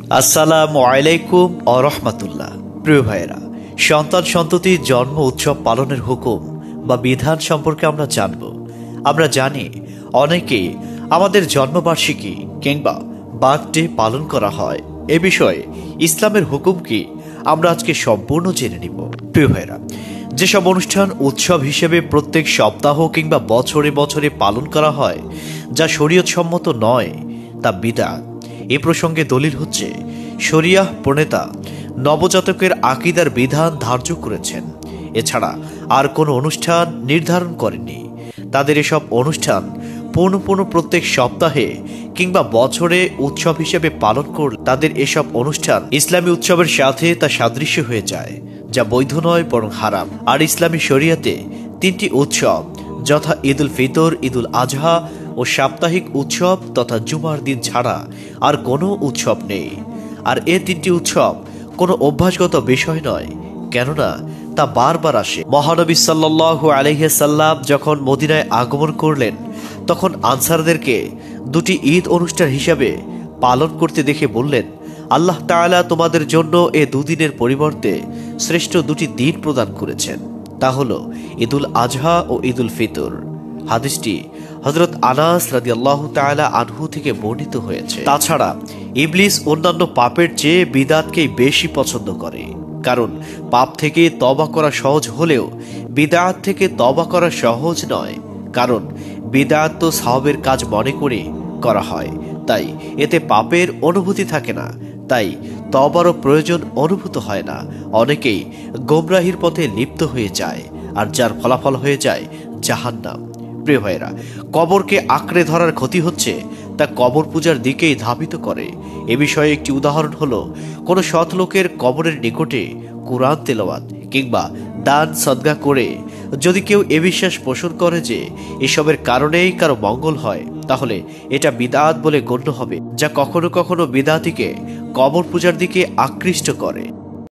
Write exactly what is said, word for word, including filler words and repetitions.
আসসালামু আলাইকুম ওয়া রাহমাতুল্লাহ। প্রিয় ভাইয়েরা, সন্তান সন্ততির জন্ম উৎসব পালনের হুকুম বা বিধান সম্পর্কে আমরা জানব। আমরা জানি অনেকেই আমাদের জন্মবার্ষিকী কিংবা বার্থডে পালন করা হয়। এ বিষয়ে ইসলামের হুকুম কি আমরা আজকে সম্পূর্ণ জেনে নিব। প্রিয় ভাইয়েরা, যেসব অনুষ্ঠান উৎসব হিসেবে প্রত্যেক সপ্তাহ কিংবা বছরে বছরে পালন করা হয়, যা শরীয়ত সম্মত নয়, তা বিদআত। এ প্রসঙ্গে দলিল হচ্ছে শরিয়াহ প্রণেতা নবজাতকের আকীদার বিধান ধার্য করেছেন। এছাড়া আর কোনো অনুষ্ঠান নির্ধারণ করেননি। তাদের এসব অনুষ্ঠান পূর্ণ পূর্ণ প্রত্যেক সপ্তাহে কিংবা বছরে উৎসব হিসেবে পালন করলে তাদের এসব অনুষ্ঠান ইসলামী উৎসবের সাথে তা সাদৃশ্য হয়ে যায়, যা বৈধ নয় বরং হারাম। আর ইসলামী শরিয়াতে তিনটি উৎসব যথা ঈদুল ফিতর, ঈদুল আজহা ও সাপ্তাহিক উৎসব তথা জুমার দিন ছাড়া আর কোনো উৎসব নেই। আর এ তিনটি উৎসব কোনো অভ্যাসগত বিষয় নয়, কেননা তা বারবার আসে। মহানবী সাল্লাল্লাহু আলাইহি সাল্লাম যখন মদিনায় আগমন করলেন, তখন আনসারদেরকে দুটি ঈদ অনুষ্ঠান হিসাবে পালন করতে দেখে বললেন, আল্লাহ তাআলা তোমাদের জন্য এ দুদিনের পরিবর্তে শ্রেষ্ঠ দুটি দিন প্রদান করেছেন, তা হলো ঈদুল আজহা ও ঈদুল ফিতর। হাদিসটি হযরত আনাস রাদিয়াল্লাহু তাআলা আনহু থেকে বর্ণিত হয়েছে। তাছাড়া ইবলিস অন্যান্য পাপের চেয়ে বিদআতকেই বেশি পছন্দ করে, কারণ পাপ থেকে তওবা করা সহজ হলেও বিদআত থেকে তওবা করা সহজ নয়। কারণ বিদআত তো সওয়াবের কাজ মনে করে করা হয়, তাই এতে পাপের অনুভূতি থাকে না, তাই তওবারও প্রয়োজন অনুভূত হয় না। অনেকেই গোমরাহির পথে লিপ্ত হয়ে যায়, আর যার ফলাফল হয়ে যায় জাহান্নাম। প্রিয় ভাইয়েরা, কবরকে আঁকড়ে ধরার ক্ষতি হচ্ছে তা কবর পূজার দিকেই ধাবিত করে। এ বিষয়ে একটি উদাহরণ হলো, কোনো সৎ লোকের কবরের নিকটে কুরআন তেলাওয়াত কিংবা দান সদকা করে যদি কেউ এ বিশ্বাস পোষণ করে যে এসবের কারণেই কারো মঙ্গল হয়, তাহলে এটা বিদআত বলে গণ্য হবে, যা কখনো কখনো বিদআতিকে কবর পূজার দিকে আকৃষ্ট করে।